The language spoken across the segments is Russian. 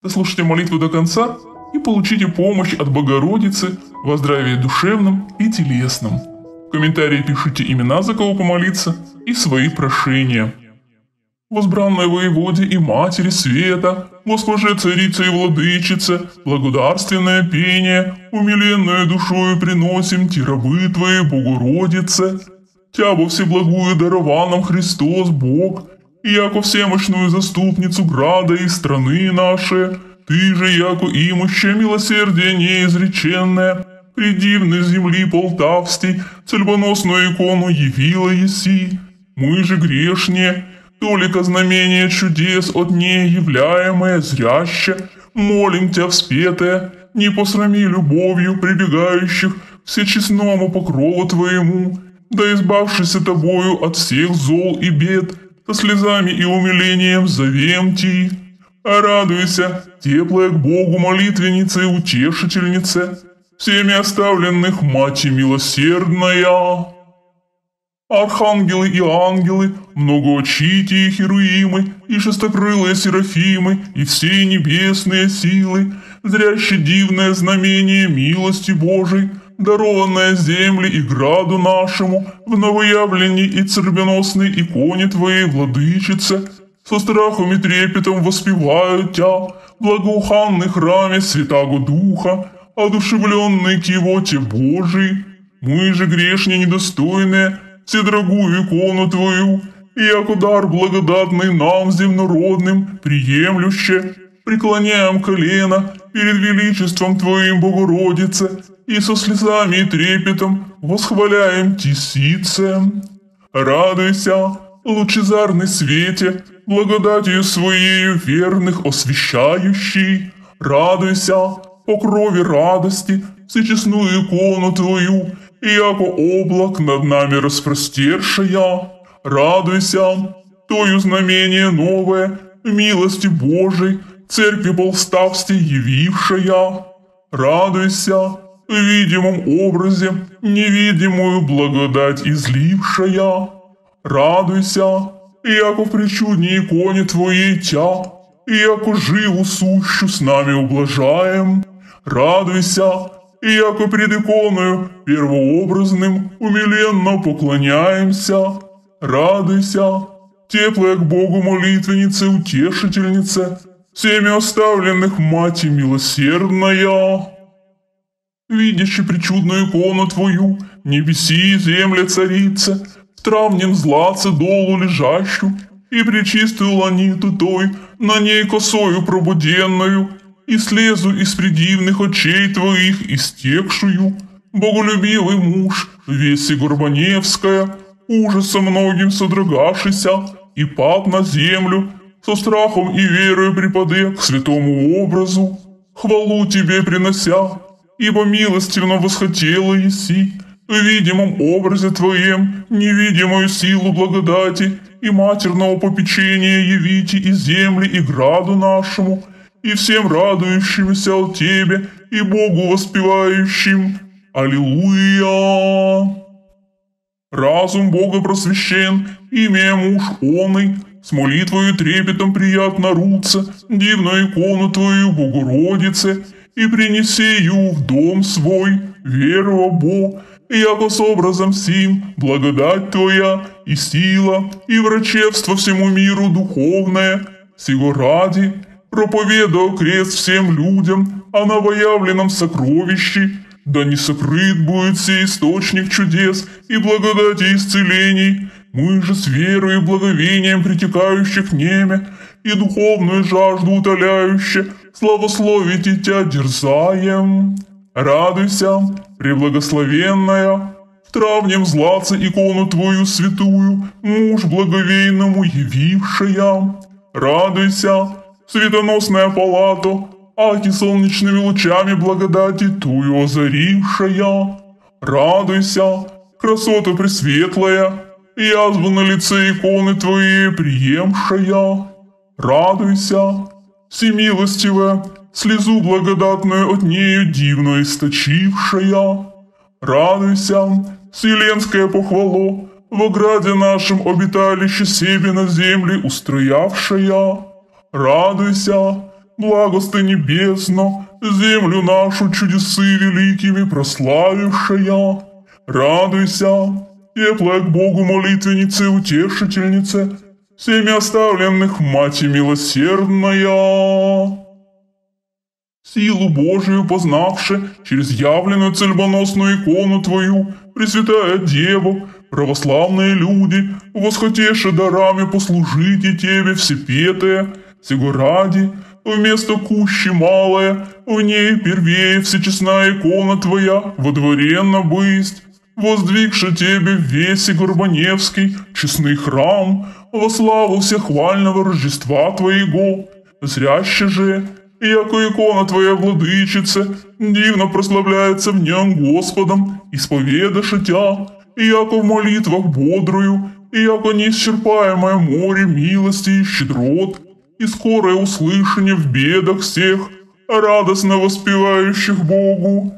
Дослушайте молитву до конца и получите помощь от Богородицы во здравии душевном и телесном. В комментарии пишите имена, за кого помолиться, и свои прошения. Возбранной воеводе и матери света, госпоже царице и владычице, благодарственное пение, умиленную душою приносим ти рабы Твоей Богородице. Тябо всеблагую даровал нам Христос Бог, и яко всемощную заступницу града и страны нашей, Ты же, яко имущее милосердие неизреченное, предивной земли полтавстей, цельбоносную икону явила еси. Мы же грешнее, толика знамения чудес от ней являемое зряще, молим Тя вспетое, не посрами любовью прибегающих всечестному покрову Твоему, да избавшися Тобою от всех зол и бед, со слезами и умилением зовем Ти. Радуйся, теплая к Богу молитвенница и утешительница, всеми оставленных Мати милосердная. Архангелы и ангелы, многоочитие херувимы и шестокрылые серафимы и все небесные силы, зряще дивное знамение милости Божией, дарованное земле и граду нашему, в новоявлении и цербеносной иконе Твоей, Владычице, со страхом и трепетом воспевают Тя, в благоуханный храме Святаго Духа, одушевленный кивоте Божией. Мы же грешне недостойные, вседорогую икону Твою, и яко дар благодатный нам земнородным, приемлюще, преклоняем колено перед величеством Твоим, Богородице, и со слезами и трепетом восхваляем Тисице. Радуйся, лучезарный свете, благодатью Своею верных освящающий. Радуйся, по крови радости, всечестную икону Твою, и яко облак над нами распростершая. Радуйся, Тою знамение новое, милости Божией, церкви полставсти явившая. Радуйся, в видимом образе, невидимую благодать излившая. Радуйся, яко в причудней иконе Твоей Тя, и яко живу сущу с нами ублажаем. Радуйся, и яко пред иконою первообразным умиленно поклоняемся. Радуйся, теплая к Богу молитвеннице, утешительнице, всеми оставленных Мати милосердная. Видящий причудную икону Твою, небеси и земля царица, в травнем злаце долу лежащую, и пречистую ланиту той, на ней косою пробуденную, и слезу из предивных очей Твоих истекшую, боголюбивый муж, веси Горбаневская, ужасом многим содрогавшийся, и пад на землю, со страхом и верою припаде к святому образу, хвалу Тебе принося, ибо милостивно восхотела еси, в видимом образе Твоем невидимую силу благодати и матерного попечения явите и земли, и граду нашему, и всем радующимся от Тебе, и Богу воспевающим. Аллилуйя! Разум Бога просвещен, имея муж оный, с молитвою трепетом приятно руться, дивную икону Твою, Богородице, и принеси ее в дом свой, веру Бог, и яко с образом сим благодать Твоя, и сила, и врачевство всему миру духовное, сего ради, проповедуя крест всем людям о новоявленном сокровище, да не сокрыт будет сей источник чудес и благодати исцелений, мы же с верой и благовением притекающих неме и духовную жажду утоляюще славословить и Тя дерзаем. Радуйся, преблагословенная, в травнем злаце икону Твою святую, муж благовейному явившая. Радуйся, светоносная палату, аки солнечными лучами благодати Тую озарившая. Радуйся, красота пресветлая, язву на лице иконы Твоей приемшая. Радуйся, всемилостивая, слезу благодатную от нею дивно источившая. Радуйся, вселенская похвало, в граде нашем обиталище себе на земле устроявшая. Радуйся, благость Ты небесно, землю нашу чудесы великими прославившая. Радуйся, теплая к Богу молитвеннице и утешительнице, всеми оставленных Мати милосердная. Силу Божию познавши, через явленную цельбоносную икону Твою, Пресвятая Дева, православные люди, восхотеши дарами послужите Тебе всепетые, сего ради, вместо кущи малая, в ней первее всечестная икона Твоя, водворенна бысть, воздвигши Тебе в весе Горбаневский, честный храм, во славу всехвального Рождества Твоего, зряще же, яко икона Твоя, Владычица, дивно прославляется в нем Господом, исповедаша Тя, яко в молитвах бодрую, яко неисчерпаемое море милости и щедрот, и скорое услышание в бедах всех, радостно воспевающих Богу.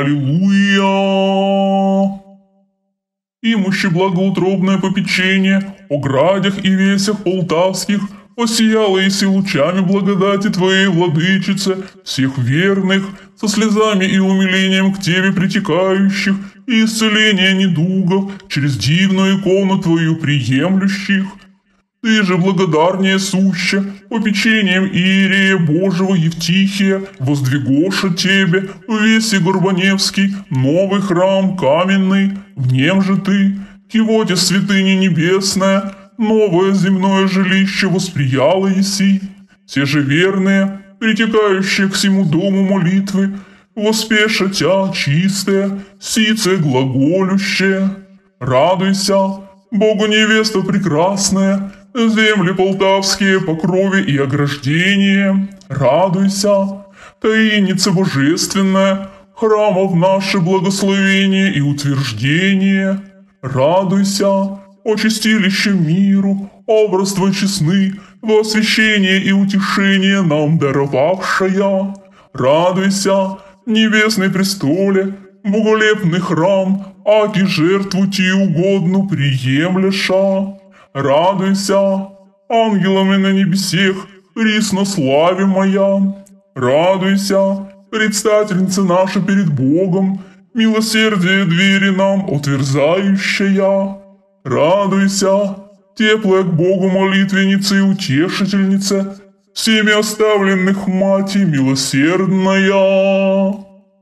Аллилуйя! Имущи благоутробное попечение о градях и весях полтавских, осияло иси лучами благодати Твоей, Владычице, всех верных, со слезами и умилением к Тебе притекающих, и исцеление недугов через дивную икону Твою приемлющих. Ты же благодарнее суще, попечением Иерея Божьего Евтихия, воздвигоша Тебе в весе Горбаневский новый храм каменный, в нем же Ты, кивоте святыни небесная, новое земное жилище восприяло еси. Все же верные, притекающие к всему дому молитвы, воспеша Тя чистая, сице глаголющее. Радуйся, Богу невеста прекрасная, земли полтавские по крови и ограждение. Радуйся, таинница божественная, храмов наше благословение и утверждение. Радуйся, о чистилище миру, образ Твой честный, во освящение и утешение нам даровавшая. Радуйся, небесный престоле, боголепный храм, аки жертву Ти угодну приемлеша. Радуйся, ангелами на небесех, присно славе моя. Радуйся, предстательница наша перед Богом, милосердие двери нам отверзающая. Радуйся, теплая к Богу молитвенница и утешительница, всеми оставленных Мати милосердная.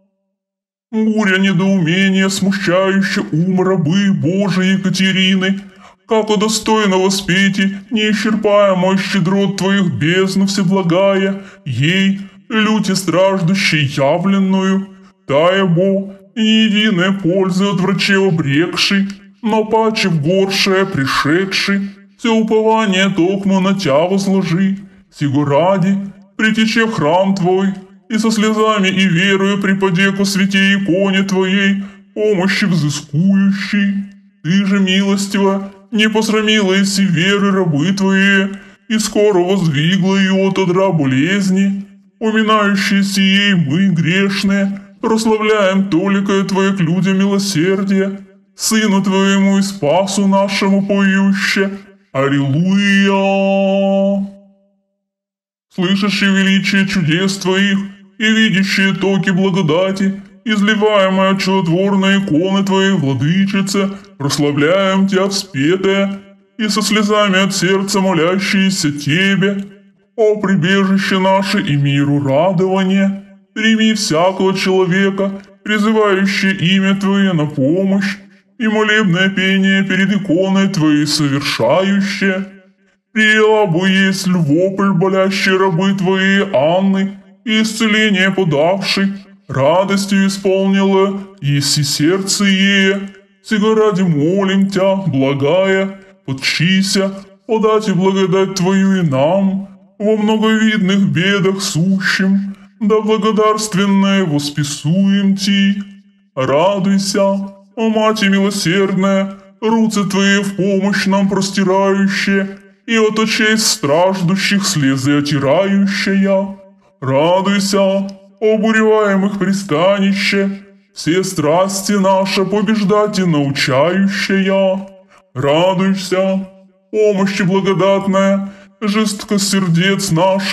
Буря недоумения, смущающая ум рабы Божией Екатерины, как удостойно воспейте неисчерпаемой щедрот Твоих бездну всеблагая, ей, люте страждущей явленную, тая бо, не единая польза от врачева брекший, но паче в горшее пришедший, все упование токмо на Тя возложи, сего ради, притече в храм Твой, и со слезами и верою припаде ко святе иконе Твоей, помощи взыскующей. Ты же, милостиво, не посрамила иси веры рабы Твои, и скоро воздвигла ее от одра болезни. Уминающие сией мы, грешные, прославляем толикое Твое к людям милосердие, Сыну Твоему и Спасу нашему поюще. Аллилуйя! Слышащие величие чудес Твоих и видящие токи благодати, изливаемые от чудотворной иконы Твоей, Владычице, прославляем Тя вспетое, и со слезами от сердца молящиеся Тебе, о прибежище наше и миру радование, прими всякого человека, призывающее имя Твое на помощь, и молебное пение перед иконой Твоей совершающее. Приела бы есть вопль болящей рабы Твоей Анны, и исцеление подавший, радостью исполнила, еси сердце ей. Сего ради молим Тя, благая, подчися, подать и благодать Твою и нам, во многовидных бедах сущим, да благодарственное восписуем Ти. Радуйся, о Мати милосердная, руцы Твои в помощь нам простирающие, и от очей страждущих слезы отирающая. Радуйся, о буреваемых пристанище, все страсти наши побеждать и научающая. Радуйся, помощи благодатная, жестко сердец наших,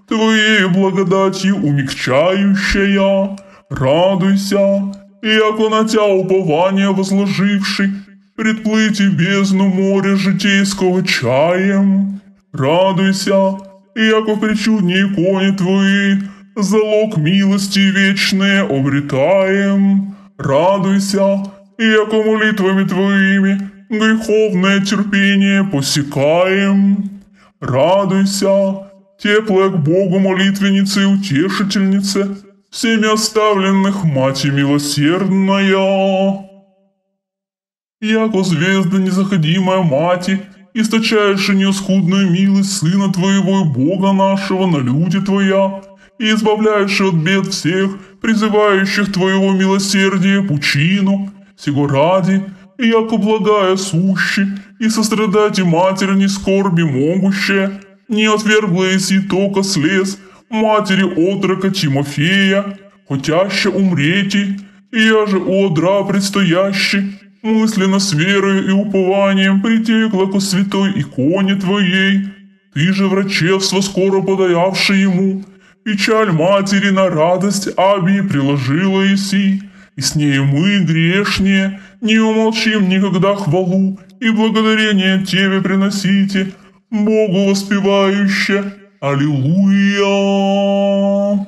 Твоей благодатью умягчающая. Радуйся, яко на Тя упование возложивший, предплыти бездну моря житейского чаем. Радуйся, яко в причудней иконе Твоей залог милости вечные обретаем. Радуйся, яко молитвами Твоими греховное терпение посекаем. Радуйся, теплая к Богу молитвеннице и утешительнице, всеми оставленных Мати милосердная. Яко звезда незаходимая Мати, источаешь неоскудную милость Сына Твоего и Бога нашего на люди Твоя, и избавляешь от бед всех, призывающих Твоего милосердия пучину, сего ради, и яко благая сущи, и сострадать и матерни скорби могущая, не отвергла еси тока слез матери отрока Тимофея, хотяще умрети, и я же одра предстоящий, мысленно с верою и упованием притекла ко святой иконе Твоей. Ты же врачевство скоро подаявший ему, печаль матери на радость Абии приложила еси, и с ней мы, грешнее, не умолчим никогда хвалу и благодарение Тебе приносите, Богу воспевающе. Аллилуйя!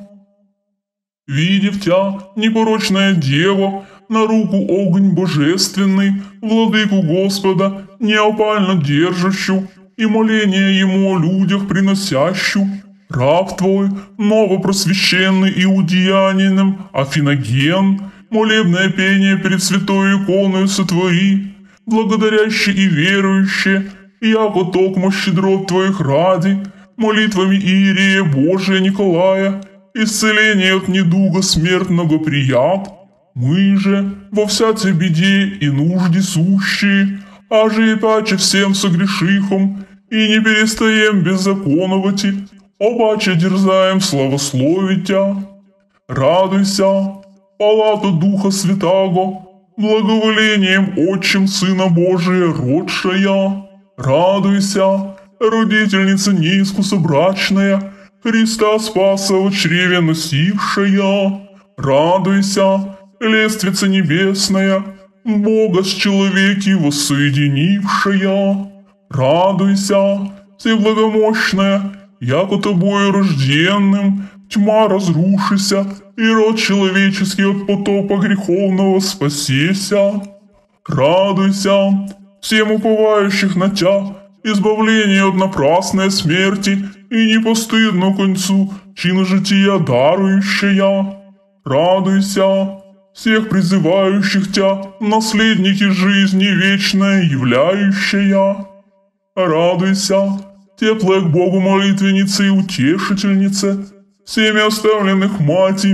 Видев Тя, непорочная Дева, на руку огонь божественный, владыку Господа, неопально держащу, и моление Ему о людях приносящу, раб Твой, новопросвященный иудеянином Афиноген, молебное пение перед святой иконою сотвори, благодарящий и верующие, яко токмо щедрот Твоих ради, молитвами Иерея Божия Николая, исцеление от недуга смертного прият, мы же во всякой беде и нужде сущие, аже и паче всем согрешихом, и не перестаем беззаконовати, обаче дерзаем славословить Тя. Радуйся, палату Духа Святаго, благоволением Отчим Сына Божия родшая. Радуйся, родительница неискусобрачная, Христа Спаса в чреве носившая. Радуйся, лествица небесная, Бога с человеки воссоединившая. Радуйся, всеблагомощная, яко Тобою рожденным тьма разрушися, и род человеческий от потопа греховного спасеся. Радуйся, всем уповающих на Тя, избавление от напрасной смерти и непостыдну концу чин жития дарующая. Радуйся, всех призывающих Тя, наследники жизни вечной являющая. Радуйся, теплая к Богу молитвенница и утешительница, всеми оставленных Мати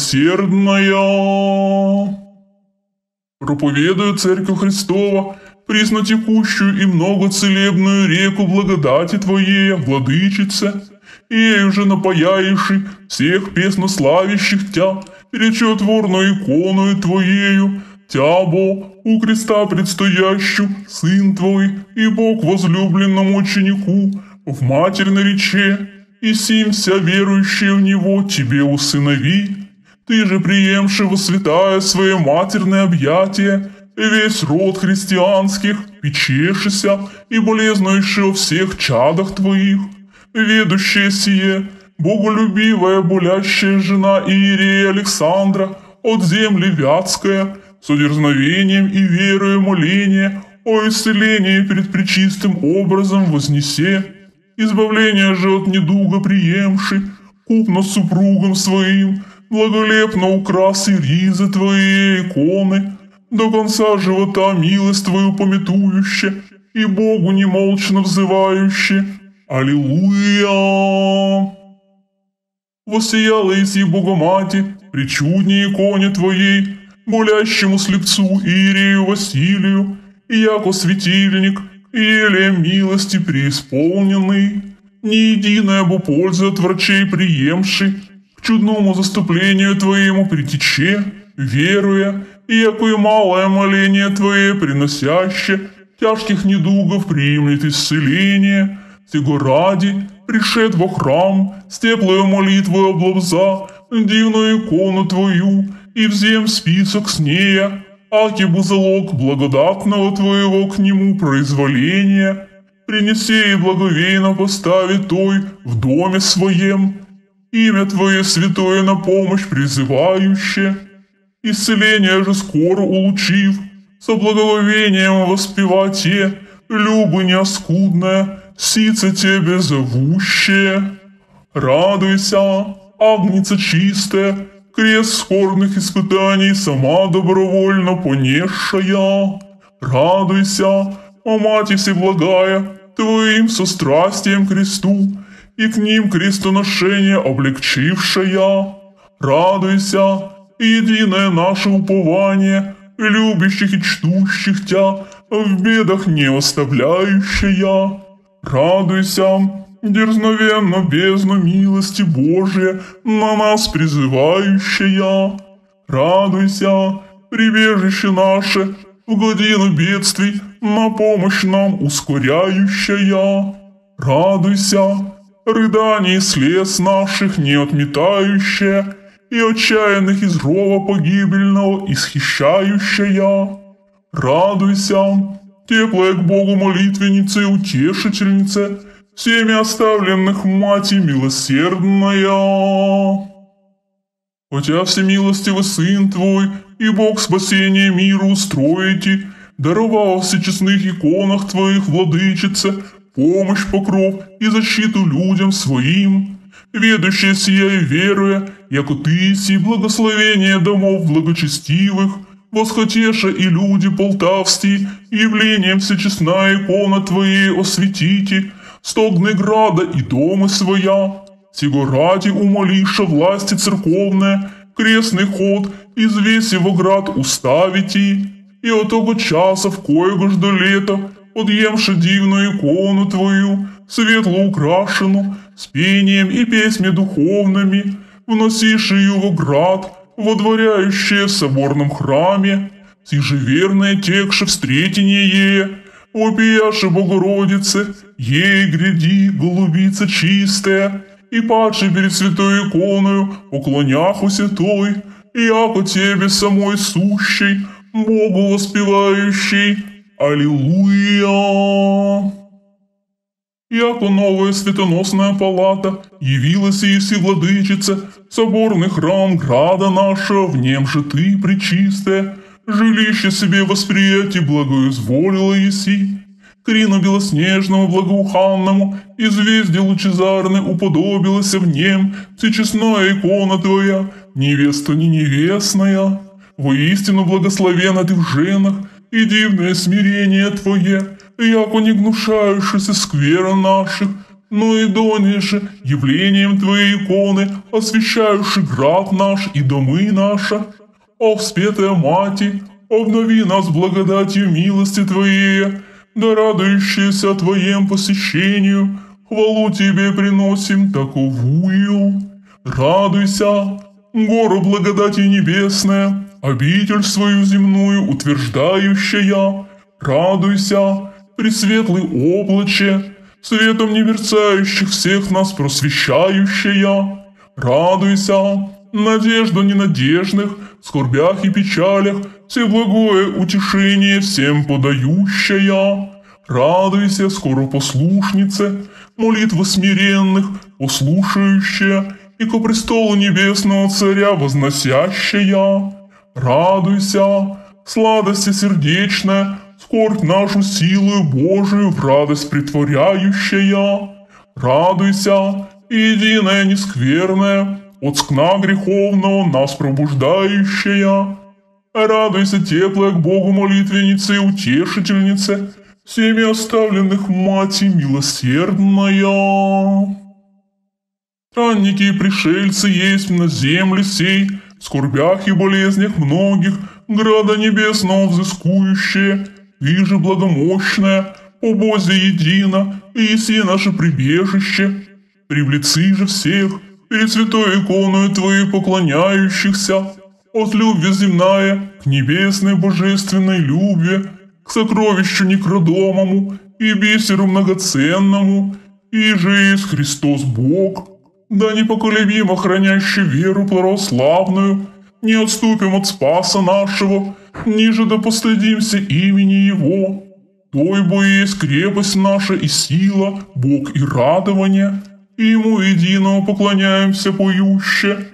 милосердная. Проповедую Церковь Христова, приснотекущую и многоцелебную реку благодати Твоей, Владычице, и ею же напаяющий всех песнославящих Тя, перечетворную иконою Твоею, Тя, Бог, у креста предстоящую, Сын Твой и Бог возлюбленному ученику, в Матерь нарече, и сим вся верующие в Него Тебе усынови. Ты же, приемши во святая свое матерное объятие, весь род христианских, печешися и болезнующий о всех чадах Твоих, ведущее сие, боголюбивая болящая жена Иерея Александра от земли Вятская, с удерзновением и верою моления о исцелении перед пречистым образом вознесе, избавление же от недуга приемши, купно с супругом своим, благолепно украси ризы Твоей иконы, до конца живота милость Твою пометующе и Богу немолчно взывающе. Аллилуйя! Воссияла еси Богомати, причудней иконе Твоей, болящему слепцу Иерею Василию, и яко светильник, и елеем милости преисполненный, не единое бо пользы от врачей приемший, к чудному заступлению Твоему притече, веруя, и якое малое моление Твое приносяще, тяжких недугов примет исцеление, сего ради, пришед во храм, с теплою молитвою облобза, дивную икону Твою, и взем список с нея, аки бы залог благодатного Твоего к нему произволения, принеси и благовейно постави Той в доме своем, имя Твое святое на помощь призывающее, исцеление же скоро улучив, со благоговением воспевате, любо неоскудная, сица Тебе зовущее. Радуйся, Агнца чистая, крест скорбных испытаний сама добровольно понесшая. Радуйся, о Мати Всеблагая, Твоим сострастием кресту, и к ним крестоношение облегчившая. Радуйся, единое наше упование, любящих и чтущих Тя, в бедах не оставляющая. Радуйся, дерзновенно бездну милости Божия на нас призывающая. Радуйся, прибежище наше, в годину бедствий на помощь нам ускоряющая. Радуйся, рыданий слез наших не отметающая, и отчаянных из рова погибельного исхищающая. Радуйся, теплая к Богу молитвенница и утешительница, всеми оставленных Мати милосердная. Хотя всемилостивый Сын Твой и Бог спасения мира устроите, даровал в всечестных иконах Твоих, Владычице, помощь, покров и защиту людям Своим, ведущие сия и веруя, яко Ты си благословение домов благочестивых, восхотеша и люди полтавсти, явлением всечестная икона Твоей осветите, стогны града и дома своя, сего ради умолиша власти церковная, крестный ход из весего град уставите, и от того часа, в коего ж до лета, подъемши дивную икону Твою, светло украшену, с пением и песнями духовными, вносишь ее во град, водворяющее в соборном храме, сиже верное текше встретение ей, вопияше Богородице, ей гряди, голубица чистая, и падши перед святой иконою, поклоняхуся той, и яко Тебе самой сущей, Богу воспевающей, Аллилуйя! Яко новая светоносная палата явилась и Всевладычица, соборный храм града нашего, в нем же Ты, пречистая, жилище себе восприятие благоизволила еси, крину белоснежному благоуханному и звезде лучезарной уподобилась в нем всечестная икона Твоя, невеста не невестная. Воистину благословена Ты в женах, и дивное смирение Твое, яко не гнушающийся сквера наших, но и донеже явлением Твоей иконы, освящающий град наш и домы наши. О, вспетая Мати, обнови нас благодатью милости Твоей, да радующиеся Твоем посещению, хвалу Тебе приносим таковую. Радуйся, гору благодати небесная, обитель свою земную утверждающая. Радуйся, пресветлый облаче, светом немерцающих всех нас просвещающая. Радуйся, надежду ненадежных, скорбях и печалях, всеблагое утешение всем подающая. Радуйся, скоропослушнице, молитвы смиренных, послушающая, и ко престолу небесного Царя возносящая. Радуйся, сладости сердечная, скорбь нашу силою Божию в радость притворяющая. Радуйся, единая нескверная, от скна греховного нас пробуждающая. Радуйся, теплая к Богу молитвенница и утешительница, всеми оставленных Мати милосердная. Странники и пришельцы есть на земле сей, в скорбях и болезнях многих, града небесного взыскующие, Ты же благомощная, о Бозе едино, и еси наше прибежище. Привлеци же всех, перед святой иконою Твоей поклоняющихся, от любви земная к небесной божественной любви, к сокровищу некродомому и бисеру многоценному, и же есть Христос Бог, да непоколебимо хранящий веру православную, не отступим от Спаса нашего, ниже да постыдимся имени Его. Той бо есть крепость наша и сила, Бог и радование, и Ему единому поклоняемся поюще.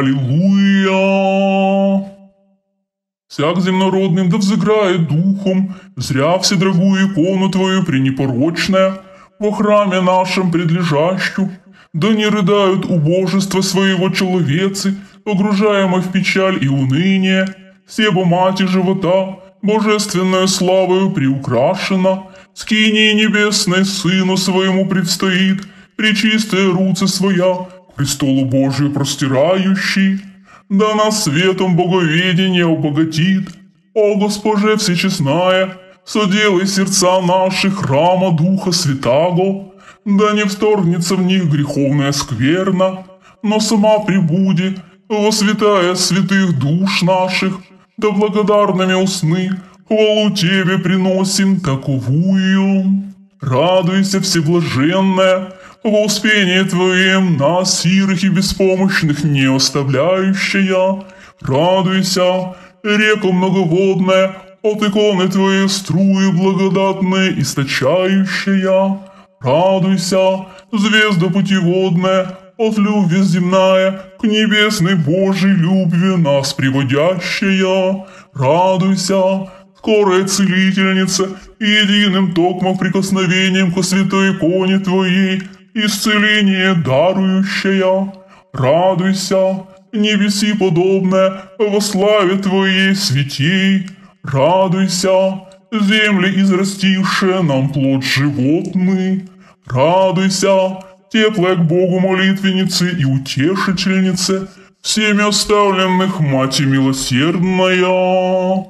Аллилуйя! Всяк земнородным да взыграет духом, зря вседорогую икону Твою пренепорочная, во храме нашем предлежащую, да не рыдают убожества своего человецы, погружаемые в печаль и уныние, себо мати живота, божественную славою приукрашена, скинии небесной Сыну Своему предстоит, пречистые руцы Своя, к престолу Божию простирающий, да нас светом боговедения обогатит. О Госпоже Всечестная, соделай сердца наши храма Духа Святаго, да не вторгнется в них греховная скверна, но сама прибуди, восвятая святых душ наших, да благодарными усны хвалу Тебе приносим таковую. Радуйся, Всеблаженная, во успении Твоем нас, сирых и беспомощных, не оставляющая. Радуйся, река многоводная, от иконы Твоей струи благодатные источающая. Радуйся, звезда путеводная, от любви земная, к небесной Божьей любви нас приводящая. Радуйся, скорая целительница, единым токмом прикосновением ко святой иконе Твоей, исцеление дарующая. Радуйся, небеси подобная, во славе Твоей святей. Радуйся, земли израстившие нам плод животный. Радуйся, теплая к Богу молитвенницы и утешительнице, всеми оставленных Мати милосердная.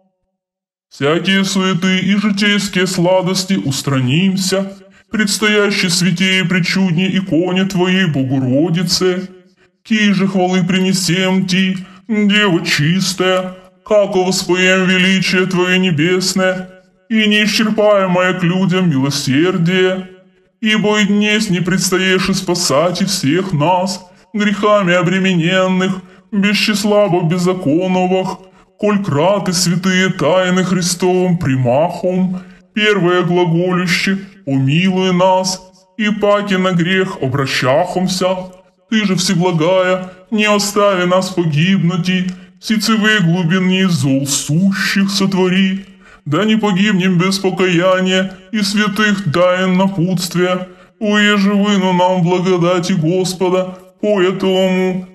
Всякие суеты и житейские сладости устранимся, предстоящей святей и причудней иконе Твоей Богородице. Кий же хвалы принесем Ти, Дева чистая, како воспоем величие Твое небесное и неисчерпаемое к людям милосердие. Ибо и днесь не предстоишь и спасать и всех нас, грехами обремененных, без числа беззаконовых, коль краты святые тайны Христовым примахом, первое глаголюще, умилуй нас, и паки на грех обращахомся. Ты же, Всеблагая, не остави нас погибнуть, и сицевые глубины зол сущих сотвори, да не погибнем без покаяния и святых тайн напутствия, уеже выну нам благодати Господа, поэтому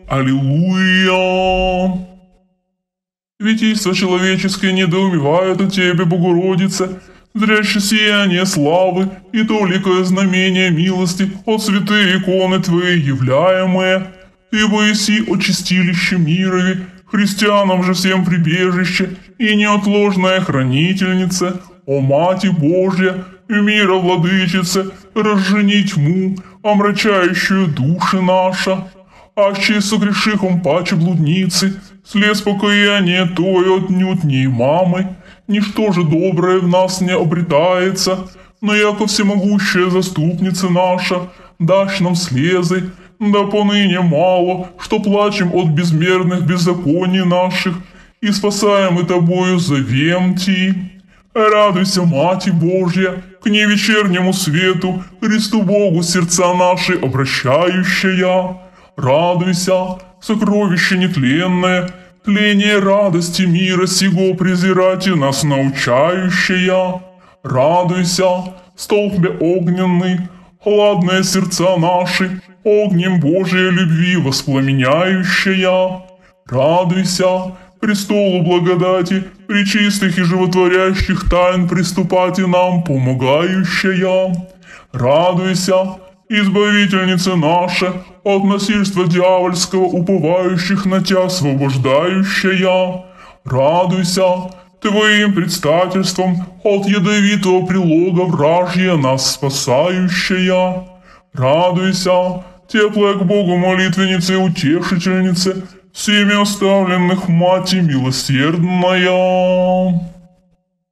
Аллилуйя. Витийство человеческое недоумевает о Тебе, Богородице, зряще сияние славы и толикое знамение милости от святые иконы Твоей являемые, ибо еси очистилище мирови, христианам же всем прибежище и неотложная хранительница, о Мати Божья, мира владычица, разжени тьму, омрачающую души наша, аще согрешихом паче блудницы, слез покаяния Твое отнюдь не мамы, ничто же доброе в нас не обретается, но яко всемогущая заступница наша, дашь нам слезы, да поныне мало, что плачем от безмерных беззаконий наших, и спасаемый Тобою зовем Ти. Радуйся, Мати Божья, к невечернему свету, Христу Богу сердца наши обращающая. Радуйся, сокровище нетленное, тление радости мира сего презирати нас научающая. Радуйся, столбе огненный, хладные сердца наши, огнем Божией любви воспламеняющая. Радуйся, престолу благодати, пречистых и животворящих тайн приступати нам помогающая. Радуйся, избавительница наша, от насильства дьявольского уповающих на Тя освобождающая. Радуйся, Твоим предстательством от ядовитого прилога вражья нас спасающая. Радуйся, теплая к Богу молитвенница и утешительница, всеми оставленных Мати милосердная.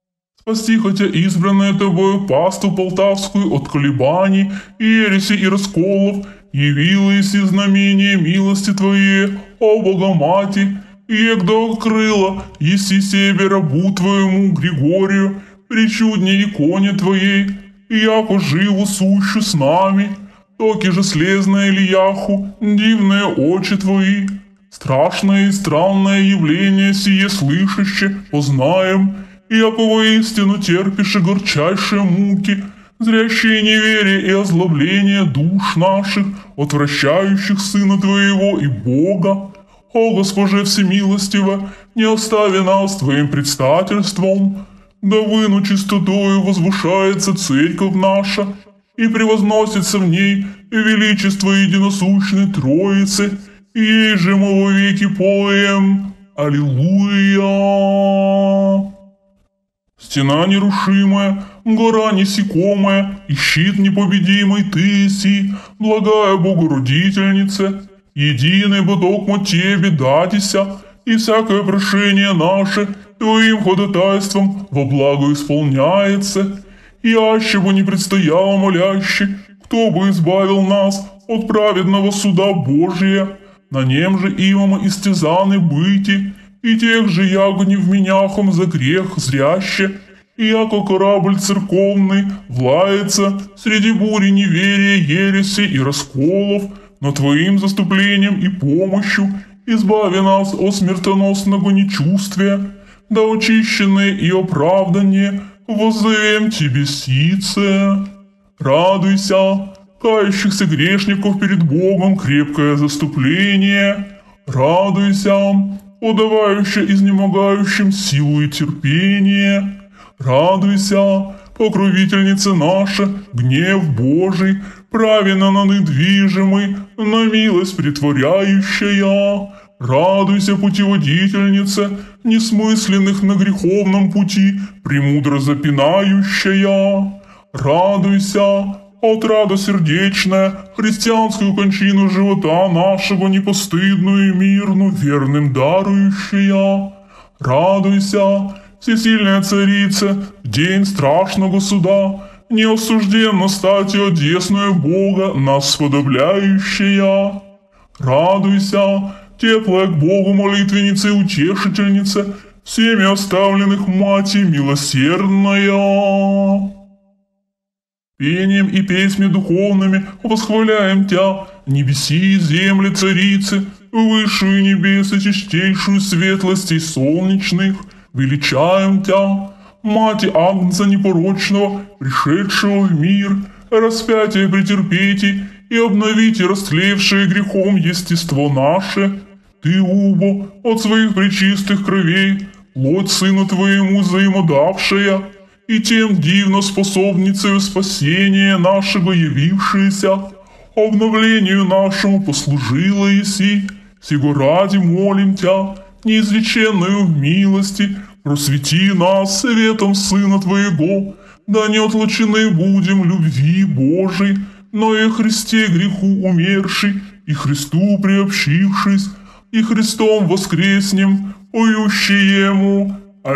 спасти хотя избранное тобою паству полтавскую от колебаний, ереси и расколов, явилось и знамение милости Твоей, о Богомати, егда открыла, еси себе рабу Твоему Григорию, причудней иконе Твоей, и яко живу сущу с нами, токи же слезное Ильяху, дивные очи Твои, страшное и странное явление сие слышаще, познаем, и яко воистину терпишь и горчайшие муки, зрящие неверие и озлобление душ наших, отвращающих Сына Твоего и Бога. О Госпоже Всемилостиво, не остави нас Твоим предстательством, да выну чистотою возвышается Церковь наша, и превозносится в ней величество единосущной Троицы, и ей же мы во веки поем. Аллилуйя! Стена нерушимая, гора несекомая, и щит непобедимый Ты си, благая Богородительница, единый Бог Тебе датися, и всякое прошение наше Твоим ходатайством во благо исполняется, и аще бы не предстояло моляще, кто бы избавил нас от праведного суда Божия, на нем же имам истязаны быти, и тех же яго не вменяхом за грех зряще, и яко корабль церковный влается среди бури неверия, ереси и расколов, но Твоим заступлением и помощью избави нас от смертоносного нечувствия, да очищенные и оправданные воззовем Тебе сице. Радуйся, кающихся грешников перед Богом крепкое заступление. Радуйся, подавающая изнемогающим силу и терпение. Радуйся, покровительница наша, гнев Божий, правильно на недвижимый, на милость притворяющая. Радуйся, путеводительница, несмысленных на греховном пути, премудро запинающая. Радуйся, отрада сердечная, христианскую кончину живота нашего непостыдную и мирную, верным дарующая. Радуйся, всесильная царица, в день страшного суда, неосужденно статью одесную Бога, нас сподобляющая. Радуйся, теплая к Богу молитвенница и утешительница, всеми оставленных Мати милосердная. Пением и песнями духовными восхваляем Тя, небеси и земли царицы, высшую небес и чистейшую светлостей солнечных, величаем Тя, Мати Агнца непорочного, пришедшего в мир, распятие претерпите и обновите растлевшее грехом естество наше. Ты, убо, от своих пречистых кровей, плоть Сына Твоему взаимодавшая, и тем дивно способницею спасения нашего явившаяся, обновлению нашему послужила еси, сего ради молим Тя, неизреченную в милости, просвети нас светом Сына Твоего, да не отлучены будем любви Божией, но и Христе греху умерший, и Христу приобщившись, и Христом воскреснем, поющему.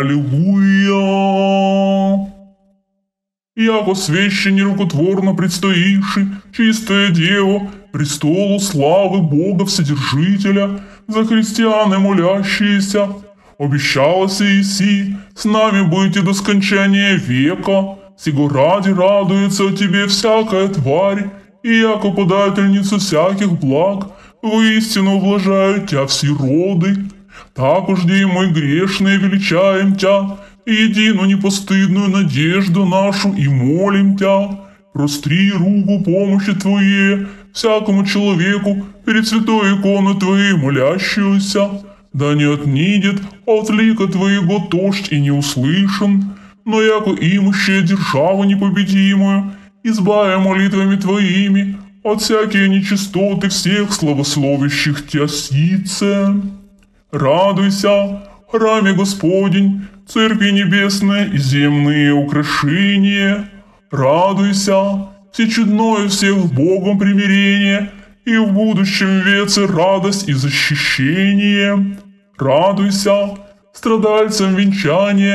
Аллилуйя! Яко священник рукотворно предстоивший, чистая Дева, престолу славы Бога Вседержителя, за христианы молящиеся, обещалось Иси, с нами быть и до скончания века, сего ради радуется о Тебе всякая тварь, и яко подательница всяких благ, воистину ублажают Тя все роды. Так уж и мы грешные величаем Тя, единую непостыдную надежду нашу и молим Тя, простри руку помощи Твоей всякому человеку перед святой иконой Твоей молящегося, да не отнидет от лика Твоего дождь и не услышан, но яко имущая державу непобедимую, избавя молитвами Твоими от всякие нечистоты всех славословящих Тя сице. Радуйся, храме Господень, церкви небесные и земные украшения. Радуйся, всечудное всех Богом примирение, и в будущем веце радость и защищение. Радуйся, страдальцам венчание,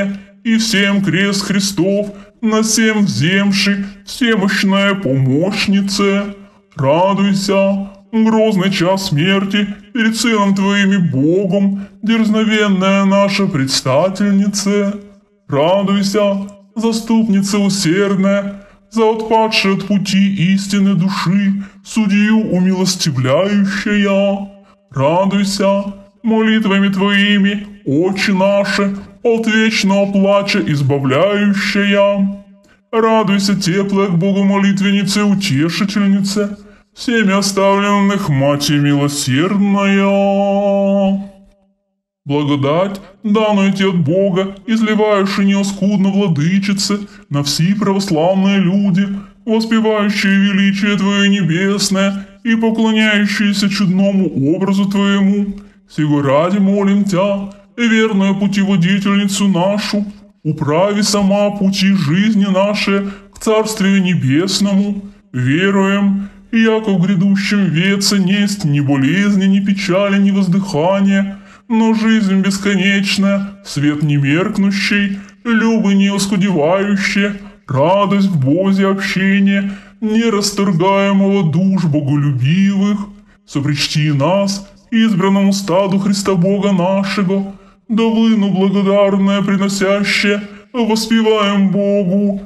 и всем крест Христов, на всем вземши, всемощная помощнице. Радуйся, грозный час смерти, перед Сыном Твоим и Богом, дерзновенная наша предстательница. Радуйся, заступница усердная, за отпадшие от пути истины души, судью умилостивляющая. Радуйся, молитвами Твоими, Отче наши, от вечного плача избавляющая. Радуйся, теплая к Богу молитвеннице, утешительнице, всеми оставленных Мати милосердная. Благодать, данную тебе от Бога, изливающая неоскудно владычице, на все православные люди, воспевающие величие Твое небесное и поклоняющиеся чудному образу Твоему, сего ради молим Тя, верную путеводительницу нашу, управи сама пути жизни наши к Царствию Небесному, веруем, яко в грядущем веце несть ни болезни, ни печали, ни воздыхания, но жизнь бесконечная, свет немеркнущий, любы неоскудевающие, радость в Бозе общения, нерасторгаемого душ боголюбивых, сопричти нас, избранному стаду Христа Бога нашего, да выну благодарное приносящее, воспеваем Богу.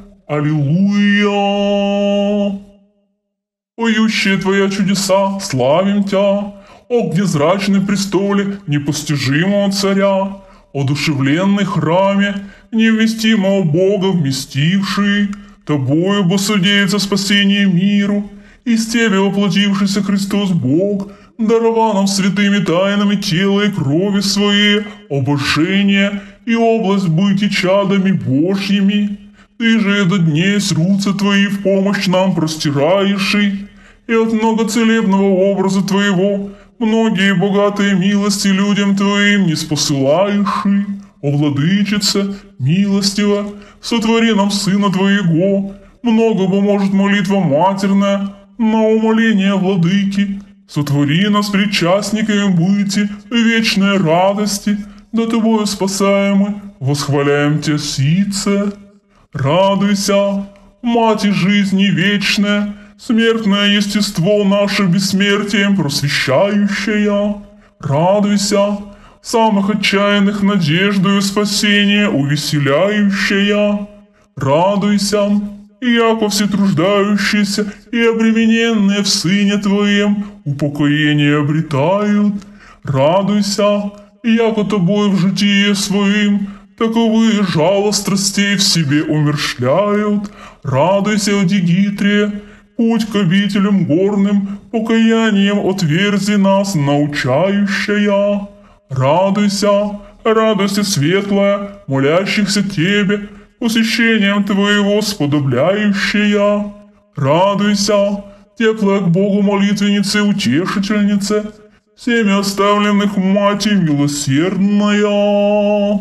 Аллилуйя! Поющие Твоя чудеса, славим Тя, о гнезрачный престоле непостижимого Царя, одушевленный храме, невместимого Бога вместивший, Тобою босудеется спасение миру, из Тебе воплотившийся Христос Бог, даровал нам святыми тайнами тела и крови Своей, обожение и область быть и чадами Божьими. Ты же до дней с руцы Твои в помощь нам простираешь, и от многоцелебного образа Твоего многие богатые милости людям Твоим не спосылаешь. О владычице, милостиво, сотвори нам Сына Твоего, много поможет молитва матерная на умоление владыки. Сотвори нас причастниками быти вечной радости, да Тобою спасаемы, восхваляем Тебя сице. Радуйся, Мать жизни вечная, смертное естество наше бессмертием просвещающая. Радуйся, самых отчаянных надеждою спасения увеселяющая. Радуйся, яко все труждающиеся и обремененные в Сыне Твоем упокоение обретают. Радуйся, яко Тобой в житие своим таковые жало страстей в себе умерщвляют. Радуйся, о Дигитрия, путь к обителям горным, покаянием отверзи нас научающая. Радуйся, радость светлая, молящихся Тебе, посещением Твоего сподобляющая. Радуйся, теплая к Богу молитвеннице, утешительнице, всеми оставленных Мати милосердная.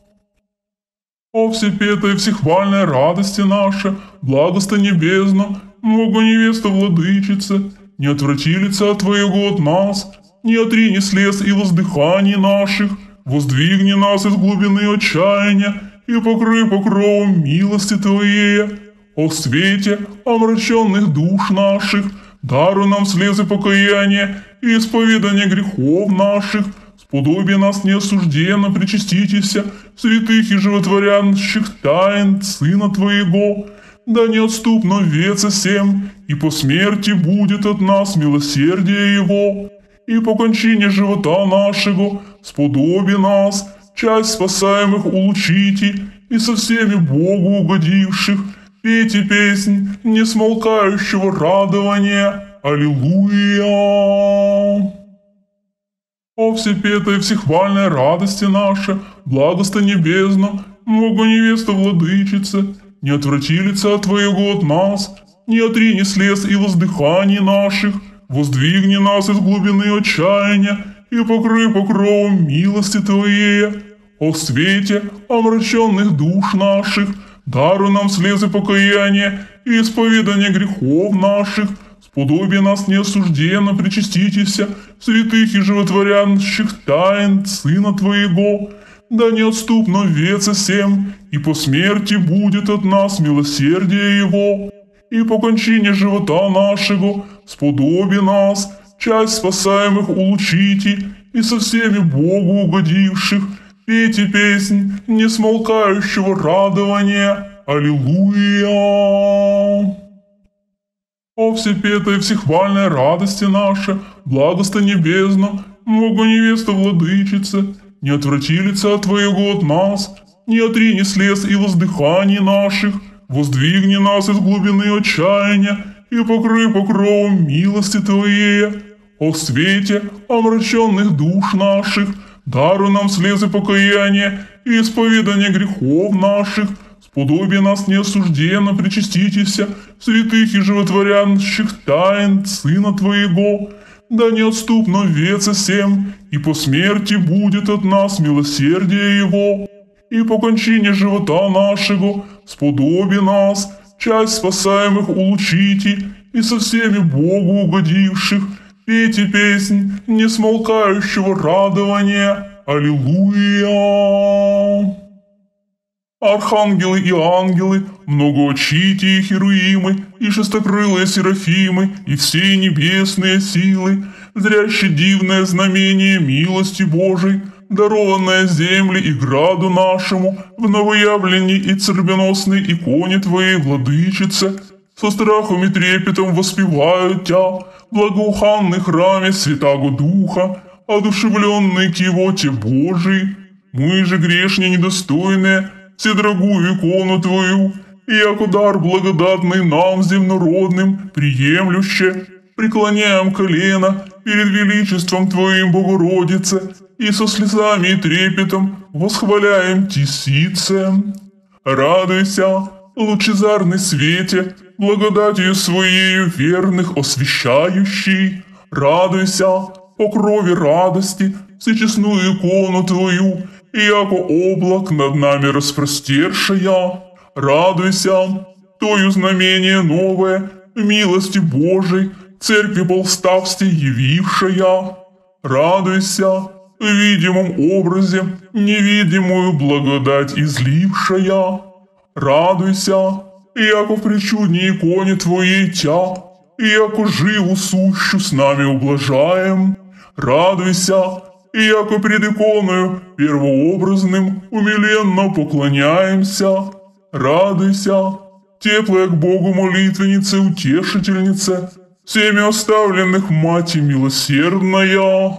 О всепетой всехвальной радости наша, благости небесна, Богу невеста владычица, не отврати лица Твоего от нас, не отрини слез и воздыханий наших, воздвигни нас из глубины отчаяния и покрой покровом милости Твоей. О свете омраченных душ наших, даруй нам слезы покаяния и исповедание грехов наших, сподоби нас неосужденно причаститеся святых и животворящих тайн Сына Твоего, да неотступно веца всем, и по смерти будет от нас милосердие Его, и по кончине живота нашего сподоби нас, часть спасаемых улучите, и со всеми Богу угодивших, пейте песнь несмолкающего радования. Аллилуйя! О всепетой всехвальной радости наша, благости небесна, Богу невеста владычица, не отврати лица Твоего от нас, не отрини слез и воздыханий наших, воздвигни нас из глубины отчаяния и покрой покровом милости Твоей. О свете омраченных душ наших, даруй нам слезы покаяния и исповедание грехов наших, сподоби нас неосужденно причаститеся святых и животворящих тайн Сына Твоего, да неотступно веца всем, и по смерти будет от нас милосердие Его, и по кончине живота нашего сподоби нас, часть спасаемых улучите, и со всеми Богу угодивших, пейте песнь несмолкающего радования. Аллилуйя! О всепетой всехвальной радости наша, благости небесна, Богу невеста владычица, не отврати лица Твоего от нас, не отрини слез и воздыханий наших, воздвигни нас из глубины отчаяния и покрой покровом милости Твоей. О свете омраченных душ наших, даруй нам слезы покаяния и исповедание грехов наших, сподоби нас неосужденно причаститеся святых и животворящих тайн Сына Твоего, да неотступно веца всем, и по смерти будет от нас милосердие Его, и по кончине живота нашего сподоби нас, часть спасаемых улучите, и со всеми Богу угодивших, пейте песнь несмолкающего радования. Аллилуйя! Архангелы и ангелы, многоочитие херуимы, и шестокрылые серафимы, и все небесные силы, зряще дивное знамение милости Божией, дарованное земле и граду нашему, в новоявлении и цербеносной иконе Твоей, Владычице, со страхом и трепетом воспевают Тя, благоуханный храме Святаго Духа, одушевленный кивоте Божией. Мы же грешне недостойные, вседорогую икону Твою, и яко дар благодатный нам земнородным, приемлюще, преклоняем колено перед величеством Твоим, Богородице, и со слезами и трепетом восхваляем Тисице. Радуйся, лучезарный свете, благодатью Своею верных освящающий, радуйся, по крови радости, всечестную икону Твою, и яко облак над нами распростершая, радуйся, Тою знамение новое, милости Божией, церкви полставсти явившая, радуйся, в видимом образе невидимую благодать излившая, радуйся, яко в причудней иконе Твоей Тя, и яко живу сущу с нами ублажаем, радуйся, и яко пред иконою первообразным умиленно поклоняемся, радуйся, теплая к Богу молитвеннице, утешительнице, всеми оставленных Мати милосердная.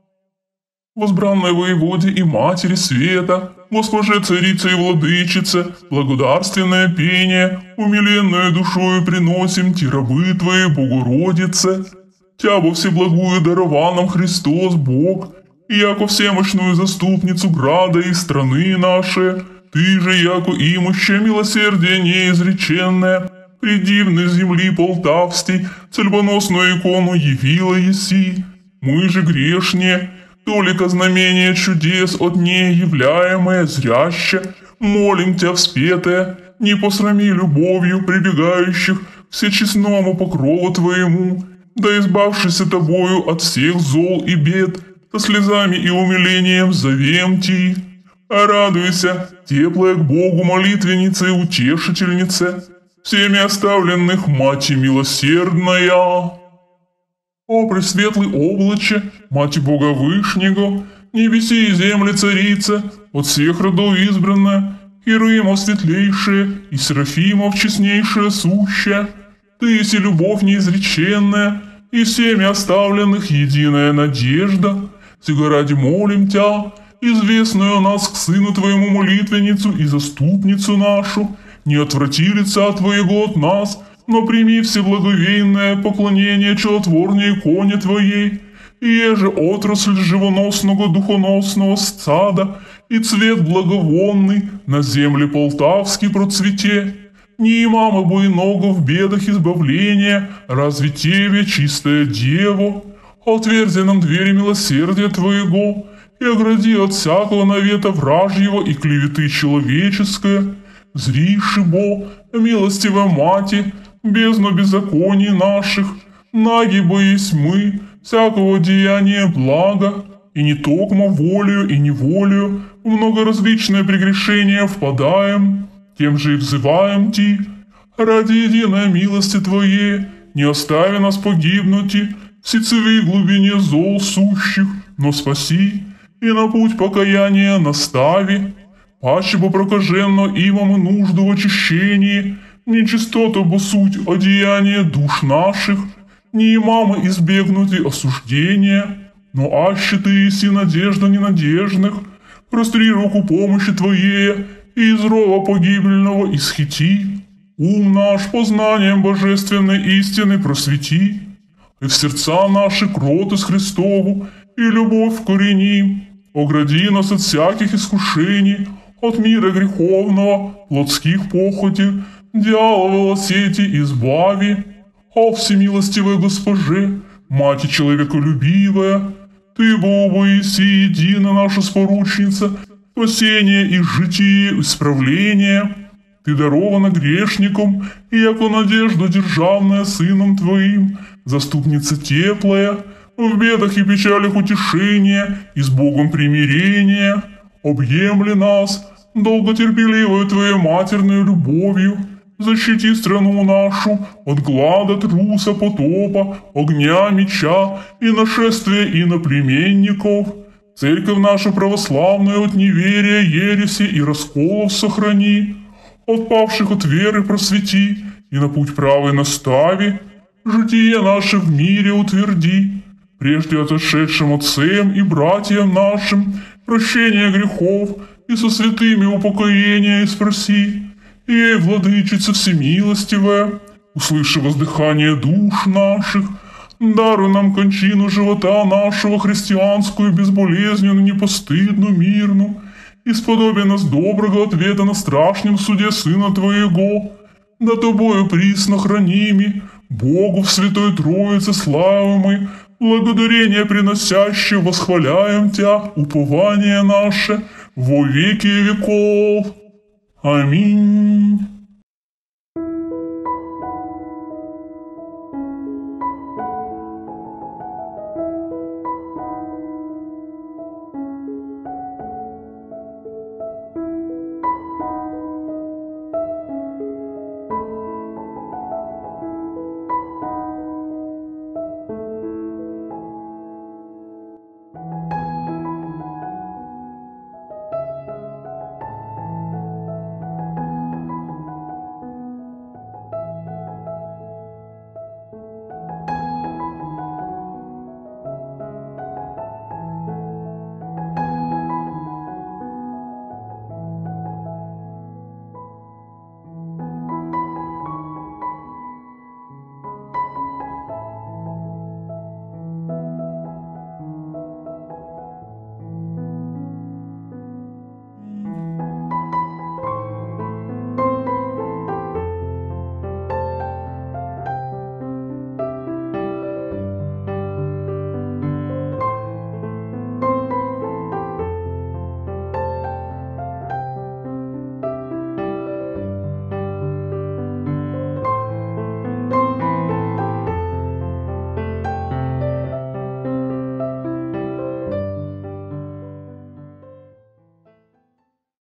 Возбранной воеводе и Матери Света, Госпоже Царице и Владычице, благодарственное пение, умиленную душою приносим Ти, рабы Твои, Богородице. Тя во всеблагую дарова нам Христос Бог, и яко всемощную заступницу града и страны нашей, Ты же, яко имущее милосердие неизреченное, предивной земли полтавстей, цельбоносную икону явила еси. Мы же грешнее, толика знамения чудес от ней являемое зряще, молим Тя вспетое, не посрами любовью прибегающих к всечестному покрову Твоему, да избавшися Тобою от всех зол и бед, со слезами и умилением зовем Ти. Радуйся, теплая к Богу молитвенница и утешительница, всеми оставленных Мати милосердная. О пресветлый облаче, Мати Бога Вышнего, небеси и земли царица, от всех родов избранная, Херуимов светлейшая и Серафимов честнейшая сущая, Ты еси любовь неизреченная, и всеми оставленных единая надежда, сего ради молим Тя, известную нас к Сыну Твоему молитвенницу и заступницу нашу, не отврати лица Твоего от нас, но прими всеблаговейное поклонение чудотворней иконе Твоей, и еже отрасль живоносного духоносного сцада и цвет благовонный на земле полтавский процвете. Не имама бы иного в бедах избавления, разве Тебе, чистая Дева, отверзи нам двери милосердия Твоего и огради от всякого навета вражьего и клеветы человеческое. Зриши, Бо, милостивая Мати, бездну беззаконий наших, наги боись мы, всякого деяния блага, и не токмо волею и неволею в многоразличные прегрешения впадаем, тем же и взываем Ти, ради единой милости Твоей, не остави нас погибнуть в сетевой глубине зол сущих, но спаси и на путь покаяния настави, паще бы прокаженно имам и нужду в очищении, нечистоту бы суть одеяния душ наших, не имамы избегнути осуждения, но аще Ты иси надежда ненадежных, простри руку помощи Твоей и из рова погибельного исхити, ум наш познанием божественной истины просвети, и в сердца наши кротость Христову и любовь вкорени, огради нас от всяких искушений, от мира греховного, плотских похоти, дьявола сети избави, о всемилостивой Госпоже, Мати человеколюбивая, Ты, Бога, иси едина наша споручница, спасение и житие, исправление. Ты дарована грешником, и яко надежда державная Сыном Твоим, заступница теплая, в бедах и печалях утешения и с Богом примирения. Объемли нас долготерпеливой Твоей матерной любовью, защити страну нашу от глада, труса, потопа, огня, меча и нашествия иноплеменников. Церковь нашу православную от неверия, ереси и расколов сохрани, от павших от веры просвети и на путь правый настави, житие наше в мире утверди, прежде отошедшим отцам и братьям нашим прощения грехов и со святыми упокоения спроси. Ей, владычица всемилостивая, услыши воздыхание душ наших, даруй нам кончину живота нашего христианскую, безболезненную, непостыдную, мирную, и сподоби нас доброго ответа на страшном суде Сына Твоего, да Тобою присно храними, Богу в Святой Троице славимый, благодарение приносящее, восхваляем Тя, упование наше, во веки веков. Аминь.